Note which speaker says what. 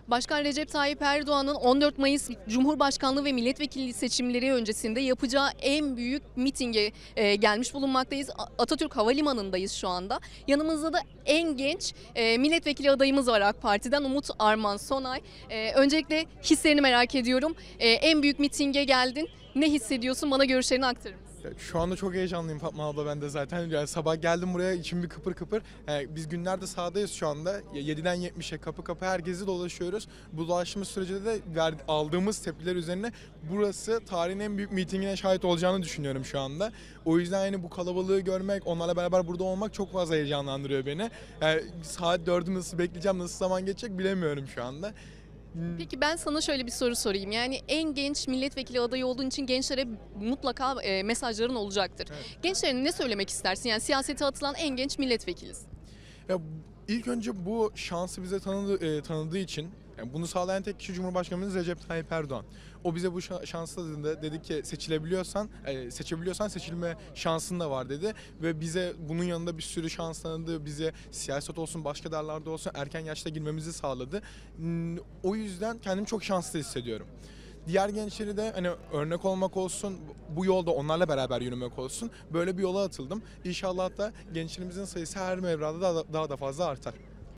Speaker 1: Başkan Recep Tayyip Erdoğan'ın 14 Mayıs Cumhurbaşkanlığı ve milletvekilliği seçimleri öncesinde yapacağı en büyük mitinge gelmiş bulunmaktayız. Atatürk Havalimanı'ndayız şu anda. Yanımızda da en genç milletvekili adayımız var AK Parti'den, Umut Arman Sonay. Öncelikle hislerini merak ediyorum. En büyük mitinge geldin. Ne hissediyorsun? Bana görüşlerini aktarır mısın?
Speaker 2: Ya şu anda çok heyecanlıyım Fatma abla, ben de zaten. Yani sabah geldim buraya, içim bir kıpır kıpır. Biz günlerde sahadayız şu anda. 7'den 70'e kapı kapı herkesi dolaşıyoruz. Bu dolaştığımız sürece de aldığımız tepkiler üzerine burası tarihin en büyük mitingine şahit olacağını düşünüyorum şu anda. O yüzden yani bu kalabalığı görmek, onlarla beraber burada olmak çok fazla heyecanlandırıyor beni. Yani saat 4'ü nasıl bekleyeceğim, nasıl zaman geçecek bilemiyorum şu anda.
Speaker 1: Peki ben sana şöyle bir soru sorayım. Yani en genç milletvekili adayı olduğun için gençlere mutlaka mesajların olacaktır.
Speaker 2: Evet.
Speaker 1: Gençlere ne söylemek istersin? Yani siyasete atılan en genç milletvekilisin.
Speaker 2: Ya ilk önce bu şansı bize tanıdığı için, yani bunu sağlayan tek kişi Cumhurbaşkanımız Recep Tayyip Erdoğan. O bize bu şansı tanıdığında dedi ki seçebiliyorsan seçilme şansın da var dedi. Ve bize bunun yanında bir sürü şans tanıdı. Bize siyaset olsun, başka dallarda olsun erken yaşta girmemizi sağladı. O yüzden kendimi çok şanslı hissediyorum. Diğer gençleri de hani örnek olmak olsun, bu yolda onlarla beraber yürümek olsun. Böyle bir yola atıldım. İnşallah da gençlerimizin sayısı her mevrada daha da fazla artar.